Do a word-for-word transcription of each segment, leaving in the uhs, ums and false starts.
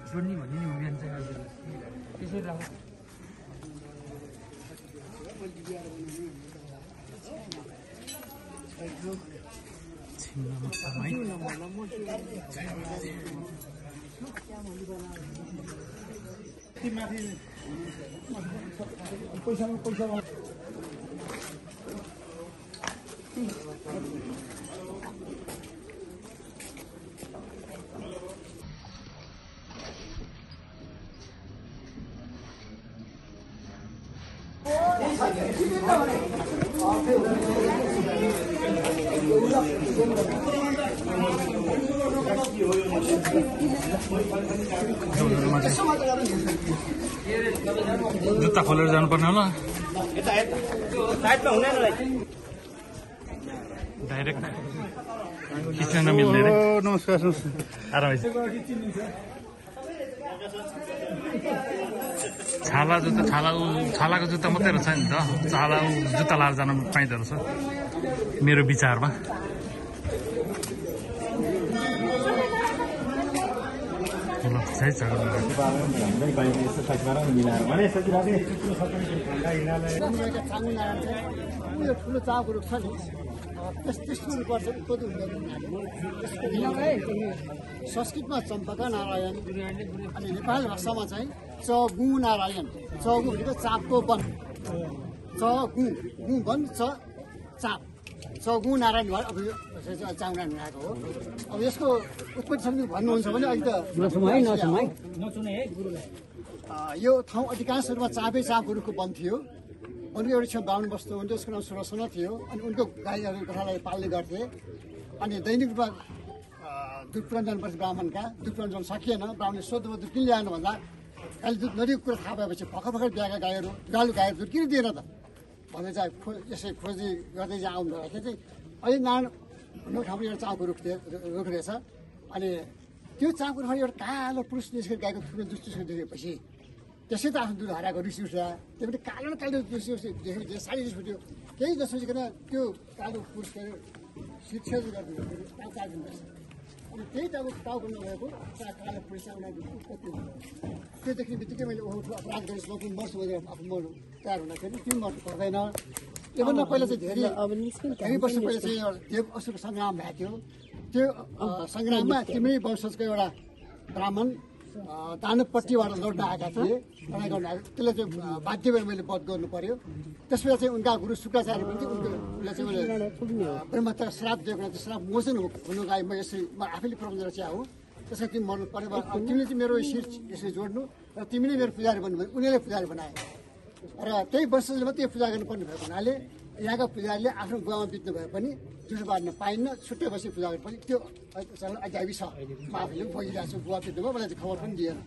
जोड्ने भन्ने नि उबिन चाहिँ त्यसै राख छिन्नमा समय माथि पैसा पैसा जुत्ता खोलेर जानुपर्ने होला डाइरेक्ट खिच्न मिल्दैन नमस्कार आराम छाला जुत्ता छाला छालाको जुत्ता मात्रै रहेछ नि त छाला जुत्ता लाएर जान पाइँदो रहेछ मेरो विचारमा ठुलो चाउहरू छ नि त्यस्तो पर्छ उत्पत्ति हुँदैन संस्कृतमा चम्पका नारायण अनि नेपाली भाषामा चाहिँ चगु नारायण चगु भनेको चापको वन चगु गु वन च चाप चगु नारायण भयो अब चाउना आएको हो अब यसको उत्पत्ति सम्बन्धी भन्नुहुन्छ भने अहिले त यो ठाउँ अधिकांश रूपमा चापै चापहरूको वन थियो उनको एउटा छेउ बाहुन बस्नु हुन्थ्यो उसको नाम सुरसना थियो अनि उनको गाईहरू गोठालाई पाल्ने गर्थे अनि दैनिक रूपमा दुध पुराण जानुपर्छ ब्राह्मणका दुध पुराण जानु सकिएन ब्राह्मणले सोध्नु दुध किन ल्याएन भन्दा अहिले दुध नदीको कुरा थाहा भएपछि भर्खर भर्खर बिहाका गाईहरू गालु गाईहरू दुध किन दिएन त भनेर चाहिँ खो यसै खोजी गर्दै चाहिँ आउनु भएको चाहिँ अहिले नारायण भन्ने ठाउँमा एउटा चाउको रुख रुख रहेछ अनि त्यो चाउको रुखमा एउटा कालो पुरुष निस्केर गाईको थुप्रो दुष्टिसकेर देखेपछि त्यसै त आफ्नो दुध हराएको रिस उठ्दा त्यो पनि कालो न कालो दुष्टि देखेपछि साह्रै रिस उठ्यो केही नसोचिकन त्यो कालो पुरुषको शिक्षण गरिदिनु काटिदिनुपर्छ अनि त्यही त अब टाउको नभएको कालो पुरुष उनीहरूको उत्पत्ति हुन्छ त्यो देख्ने बित्तिकै मैले ओहो अपराध गरेर म मर्छु भनेर आफू मर्नु तयार हुँदाखेरि त्यो मर्नु पर्दैन योभन्दा पहिला चाहिँ धेरै धेरै वर्ष पहिला चाहिँ देव असुरको सङ्ग्राम भएको थियो त्यो सङ्ग्राममा तिम्रै वंशजको एउटा ब्राह्मण दानवपट्टिबाट लड्न आएका थिए लडाइँ गर्न आएको त्यसलाई चाहिँ बाध्य भएर मैले वध गर्नु पर्यो त्यसबेला चाहिँ उनका गुरु शुक्राचार्य पनि थियो उनको उसलाई चाहिँ मैले ब्रह्महत्या श्राप दिएको त्यो श्राप मोचन हुनुको लागि म यसरी म आफैले प्रबन्ध रचिया हो त्यसमा तिमी मर्नु पर्यो तिमीले चाहिँ मेरो शिर यसरी जोड्नु र तिमी नै मेरो पुजारी बन्नु भयो उनीहरूले पुजारी बनाए र त्यही वंशजले मात्रै पूजा गर्नुपर्ने भएको हुनाले यहाँका पुजारीले आफ्नो गुवामा बित्नु भए पनि जुठो बाँड्न पाइन्न छुट्टै बसी पूजा गर्नुपर्ने त्यो अध्यायी छ म आफैले पनि बोकिरहेको छु गुवा बित्नु भयो मलाई चाहिँ खबर पनि दिएन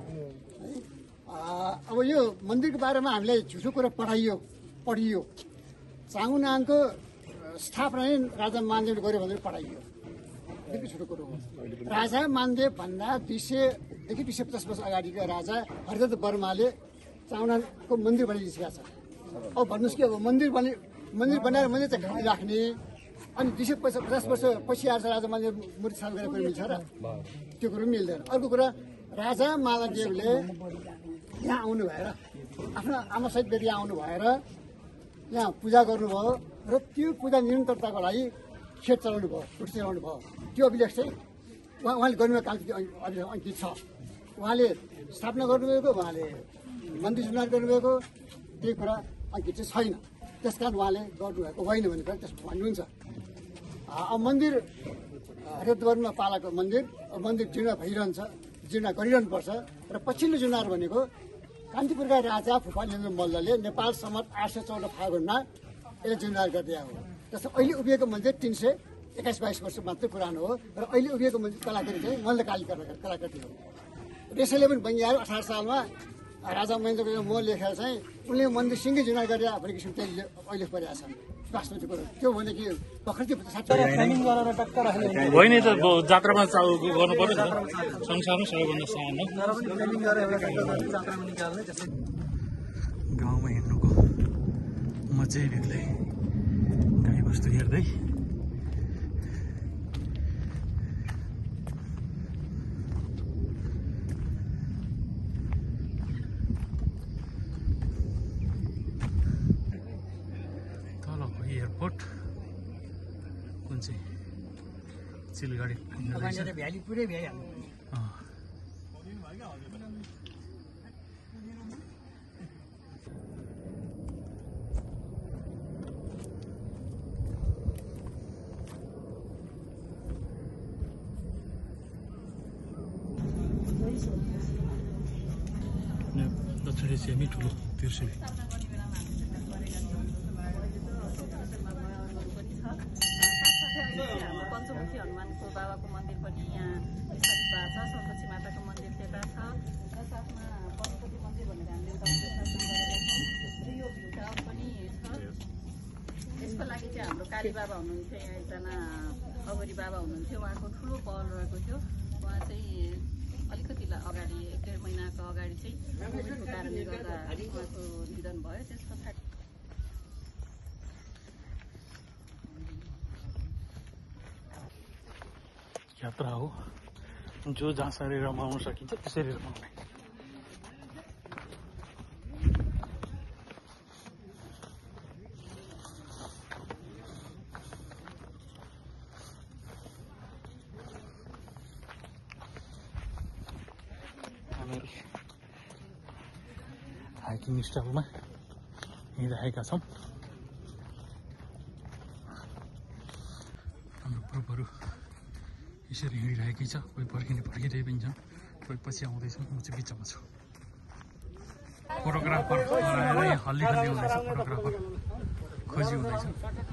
अब यो मन्दिरको बारेमा हामीलाई झुठो कुरा पढाइयो पढियो चाङुनाङको स्थापना नै राजा मानदेवले गर्यो भनेर पढाइयो एकदमै छोटो कुरो हो राजा मानदेव भन्दा दुई सयदेखि दुई सय पचास वर्ष अगाडिका राजा हरिदत्त वर्माले चाङुनाङको मन्दिर बनाइसकेका छ अब भन्नुहोस् कि अब मन्दिर बने मन्दिर बनाएर मन्दिर चाहिँ घाँटी राख्ने अनि दुई सय पचास पचास वर्ष पछि आएर राजा मानदेव मूर्ति स्थापना गरेर मिल्छ र त्यो कुरो मिल्दैन अर्को कुरा राजा महादेवले यहाँ आउनु भएर आफ्नो आमासहित बेटी आउनु भएर यहाँ पूजा गर्नुभयो र त्यो पूजा निरन्तरताको लागि खेत चलाउनु भयो खुट्टी चलाउनु भयो त्यो अभिलेख चाहिँ उहाँ उहाँले गर्नुभएको काम अभिलेख अङ्कित छ उहाँले स्थापना गर्नुभएको उहाँले मन्दिर सुधार गर्नुभएको त्यही कुरा अङ्कित चाहिँ छैन त्यस कारण उहाँले गर्नुभएको होइन भने पनि त्यसमा भन्नुहुन्छ अब मन्दिर हरिद्वारमा पालाको मन्दिर मन्दिर जीर्ण भइरहन्छ जीर्ण गरिरहनुपर्छ र पछिल्लो जुनार भनेको कान्तिपुरका राजा फुपालेन्द्र मल्लले नेपाल सम्मत आठ सय चौध फागुनमा यसले जीर्णोद्धार गर्दै आयो त्यसमा अहिले उभिएको मन्दिर तिन सय एक्काइस बाइस वर्ष मात्रै पुरानो हो र अहिले उभिएको मन्दिर कलाकृति चाहिँ मल्लकाली कलाकृति हो यसैले पनि बङ्गाल अठार सालमा राजा महेन्द्रको मोह लेखेर चाहिँ उनले मन्दिर सिङ्गै जीर्णोद्धार गरेर भन्ने किसिम त्यसले अहिले परेका छन् वास्तविक कुरो त्यो भने कि भर्खर होइन त जात्रामा गर्नु पर्यो संसारमै सबैभन्दा सानो गाउँमा हिँड्नुको मजै बेग्लै गाई बस्तु हेर्दै चाहिँ सिलगढी भ्याली पुरै भ्याइहाल्नु दक्षिण एसियामै ठुलो त्रिशुली पञ्चमुखी हनुमानको बाबाको मन्दिर पनि यहाँ स्थापित भएको छ। सन्तोषी माताको मन्दिर त्यता छ र साथमा पशुपति मन्दिर भनेर हामीले एउटा स्थापना गरेका छौँ र यो भ्यू टावर पनि छ। यसको लागि चाहिँ हाम्रो काली बाबा हुनुहुन्थ्यो, यहाँ एकजना अगरी बाबा हुनुहुन्थ्यो, उहाँको ठुलो पहल रहेको थियो। उहाँ चाहिँ अलिकति अगाडि एक डेढ महिनाको अगाडि चाहिँ कोभिडको कारणले गर्दा उहाँको निधन भयो। त्यस पछाडि यात्रा हो जो जहाँसरी रमाउन सकिन्छ त्यसरी रमाउने। हामीहरू हाइकिङ स्टाइलमा हिँडिरहेका छौँ। हाम्रो ग्रुपहरू यसरी हिँडिरहेकै छ, कोही पर्खिने पर्खिँदै पनि छन्, कोही पछि आउँदैछ, म चाहिँ बिचमा छु। फोटोग्राफर आएर यहाँ हल्ली हल्ली हुँदैछ, फोटोग्राफर खोजी हुँदैछ।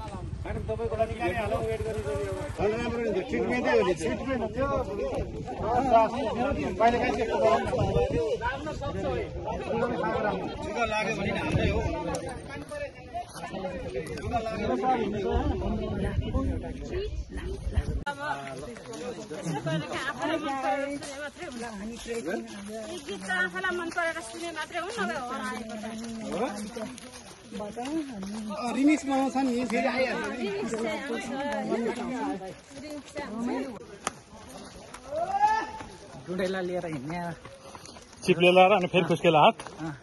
रिमिक्स बनाउँछ नि फेरि आइहाल्छ। डुडेला लिएर हिँड्ने चिप्ले लाएर अनि फेरि खुस्केला हात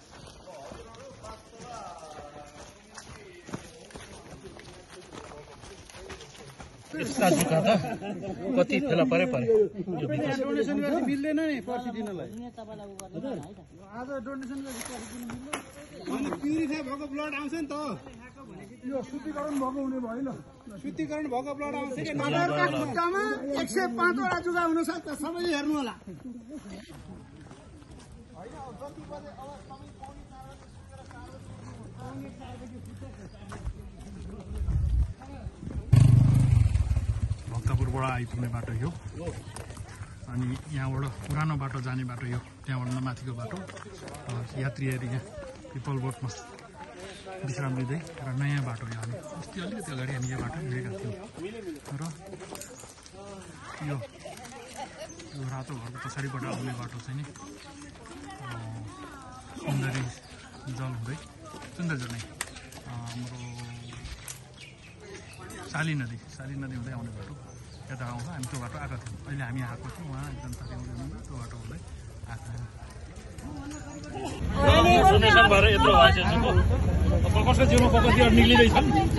यस्ता जुत्ता त कति फेला परे परे डोनेसन गर्दा मिल्दैन नि पर्सि दिनलाई। आज डोनेसन गर्दा प्युरिफाई भएको ब्लड आउँछ नि त। यो शुद्धिकरण भएको हुने भएन, शुद्धिकरण भएको ब्लड आउँछ कि तपाईँहरूका खुट्टामा एक सय पाँचवटा जुगा हुन सक्छ, सबैले हेर्नु होला। भक्तपुरबाट आइपुग्ने बाटो यो, अनि यहाँबाट पुरानो बाटो जाने बाटो यो, त्यहाँबाट माथिको बाटो। यात्रीहरू यहाँ पिपल बोटमा विश्राम लिँदै र नयाँ बाटो यो हामी अस्ति अलिकति अगाडि हामी यो बाटो हिँडेका थियौँ र यो यो रातो घरको पछाडिबाट आउने बाटो चाहिँ नि सुन्दरी जल हुँदै सुन्दर जल नै हाम्रो साली नदी साली नदी हुँदै आउने बाटो यता आउँछ। हामी त्यो बाटो आएको थियौँ, अहिले हामी आएको छौँ, उहाँ एकदम साथी आउँदै हुनुहुन्छ त्यो बाटो हुँदै आएको डोनेसन भएर यत्रो कसको जिउमा ककतिहरू निक्लिँदैछ।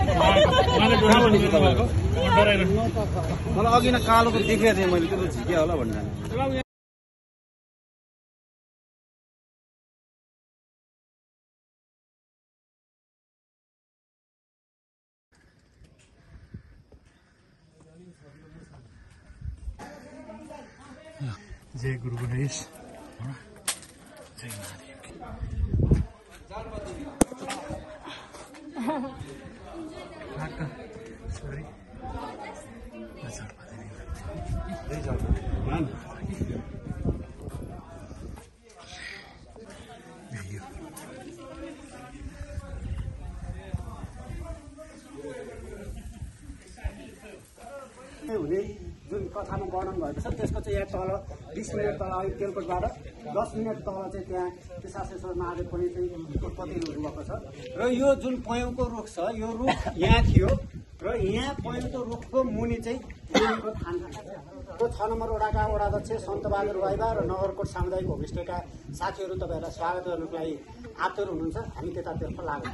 मलाई अघि नै कालोको देखेको थिएँ मैले, त्यो झिक्यो होला भन्दा। जय गुरु गणेश, जय महादेव। Sorry. That's our हुने जुन कथामा वर्णन भएको छ त्यसको चाहिँ यहाँ तल बिस मिनट तल तेलकोटबाट दस मिनट तल चाहिँ त्यहाँ केशासेश्वर महादेव पनि चाहिँ उत्पत्ति हुनुभएको छ। र यो जुन पयौँको रुख छ यो रुख यहाँ थियो र यहाँ पयौँको रुखको मुनि चाहिँ देवीको थान छ। को छ नम्बर वडाका वडाध्यक्ष सन्तबहादुर वाइबा र नगरकोट सामुदायिक होमस्टेका साथीहरू तपाईँहरूलाई स्वागत गर्नुको लागि आतुर हुनुहुन्छ। हामी त्यतातर्फ लाग्छौँ।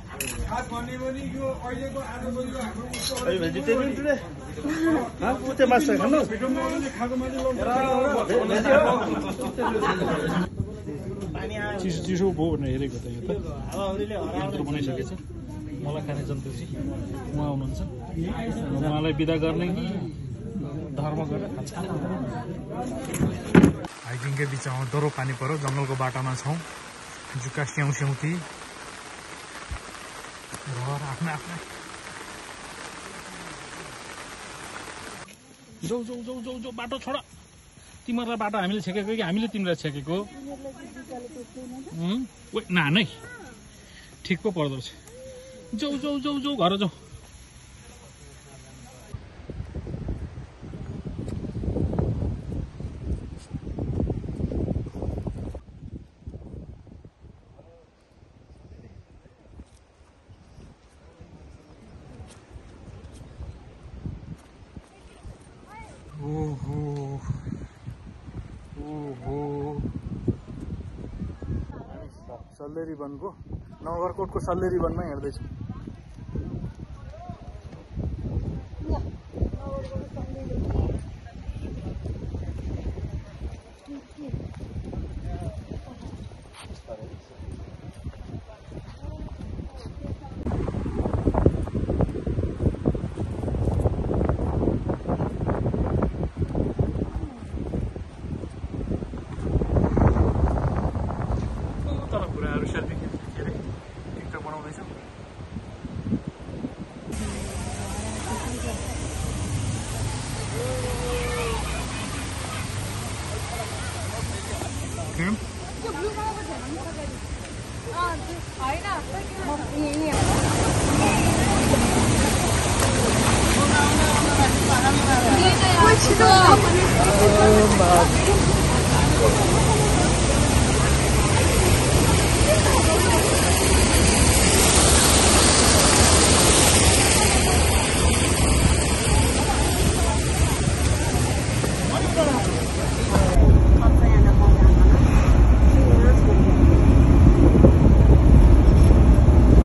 चिसो चिसो भयो भनेर हेरेको त यो त यन्त्र बनाइसकेछ। मलाई खाने जन्तुजी उहाँ हुनुहुन्छ। उहाँलाई बिदा गर्ने कि धर्म गरेर खान्छ। हाइकिङकै बिचमा डह्रो पानी पऱ्यो। जङ्गलको बाटोमा छौँ। जुका स्याउ स्याउती र आफ्ना आफ्ना जाउ जाउ जाउ जाउ जाउ बाटो छोड। तिमीहरूलाई बाटो हामीले छेकेको कि हामीले तिमीलाई छेकेको? ना नै ठिक पो पर्दो रहेछ। जाउ जाउ जाउ जाउ घर जाउ। ओहो ओहो सल्लेरी वनको नगरकोटको सल्लेरी वनमा हेर्दैछु। होइन